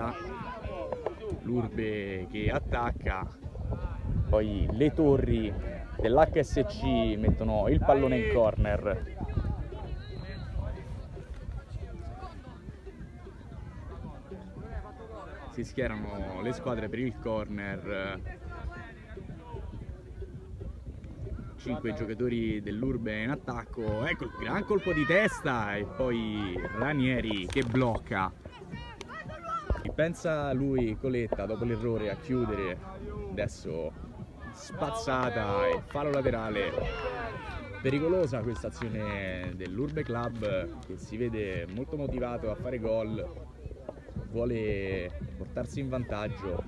gira, l'Urbe che attacca, poi le torri dell'HSC mettono il pallone in corner. Si schierano le squadre per il corner. 5 giocatori dell'Urbe in attacco. Ecco il gran colpo di testa e poi Ranieri che blocca. Pensa lui, Coletta, dopo l'errore a chiudere. Adesso spazzata e fallo laterale. Pericolosa questa azione dell'Urbe Club, che si vede molto motivato a fare gol, vuole portarsi in vantaggio.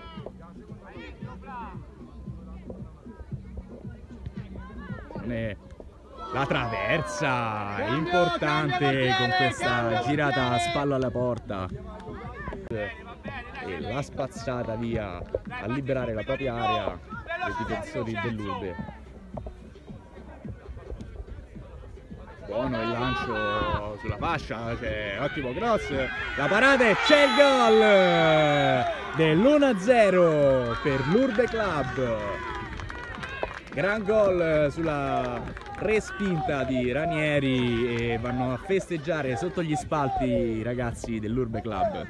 La traversa importante con questa girata a spalla alla porta e la spazzata via a liberare la propria area dei difensori dell'Urbe. Buono il lancio sulla fascia, c'è ottimo cross, la parata e c'è il gol dell'1-0 per l'Urbe Club. Gran gol sulla respinta di Ranieri e vanno a festeggiare sotto gli spalti i ragazzi dell'Urbe Club.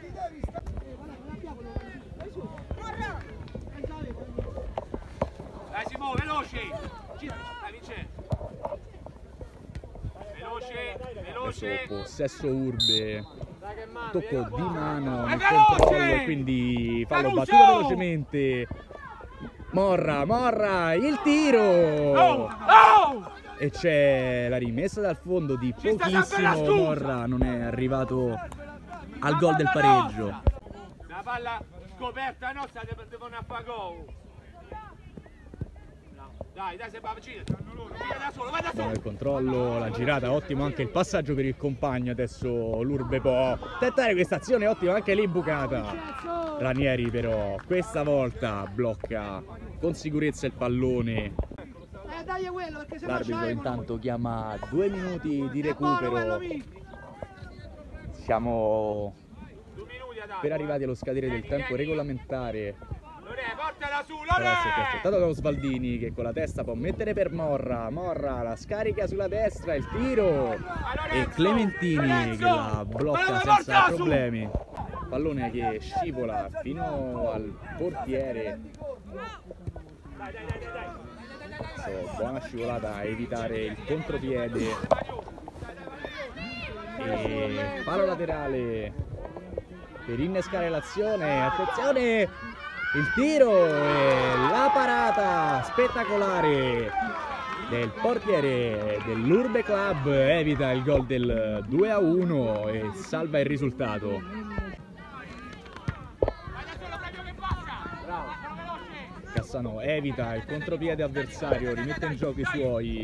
Dai Simo, veloce! Dai Vincenzo! Veloce! Adesso possesso Urbe, tocco di mano nel controllo, quindi fallo battuto velocemente. Morra, il tiro! E c'è la rimessa dal fondo di pochissimo. Morra non è arrivato al gol del pareggio. La palla scoperta nostra, devono a fare gol. Dai, sei vicino, gira da solo, vai da solo. Buono il controllo, la girata, ottimo anche il passaggio per il compagno. Adesso l'Urbe può tentare questa azione, ottima anche l'imbucata. Ranieri però questa volta blocca con sicurezza il pallone. L'arbitro intanto chiama 2 minuti di recupero. Siamo per arrivati allo scadere del tempo regolamentare. Portala su, Adesso è aspettato da Osvaldini che con la testa può mettere per Morra. Morra la scarica sulla destra, il tiro e Clementini che la blocca senza problemi. Pallone che scivola fino al portiere. Buona scivolata a evitare il contropiede e palo laterale per innescare l'azione. Attenzione, il tiro e la parata spettacolare del portiere dell'Urbe Club evita il gol del 2-1 e salva il risultato. Cassano evita il contropiede avversario, rimette in gioco i suoi.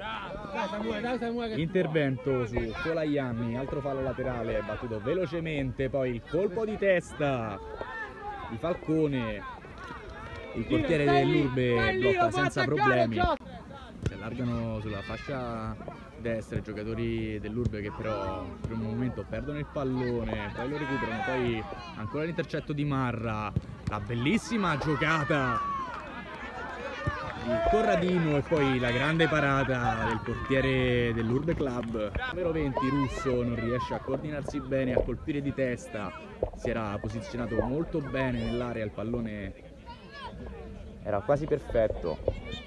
Intervento su Colaianni, altro fallo laterale, battuto velocemente, poi il colpo di testa di Falcone. Il portiere dell'Urbe blocca senza problemi. Si allargano sulla fascia destra i giocatori dell'Urbe che però per un momento perdono il pallone, poi lo recuperano, poi ancora l'intercetto di Marra, la bellissima giocata di Corradino e poi la grande parata del portiere dell'Urbe Club. Numero 20 Russo non riesce a coordinarsi bene, a colpire di testa, si era posizionato molto bene nell'area, il pallone era quasi perfetto.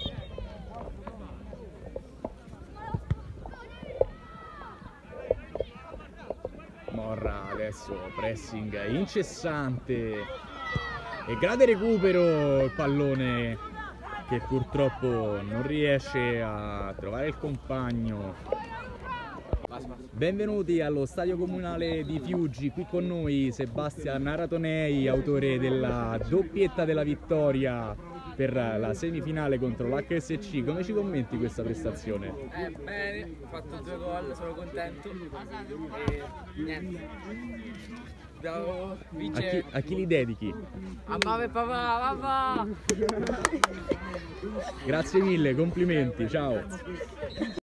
Morra adesso pressing incessante e grande recupero, il pallone che purtroppo non riesce a trovare il compagno. Benvenuti allo stadio comunale di Fiuggi, qui con noi Sebastian Aratonei, autore della doppietta della vittoria per la semifinale contro l'HSC. Come ci commenti questa prestazione? Bene, ho fatto 2 gol, sono contento e niente. Devo vincere. A chi li dedichi? A mamma e papà, mamma! Grazie mille, complimenti, ciao!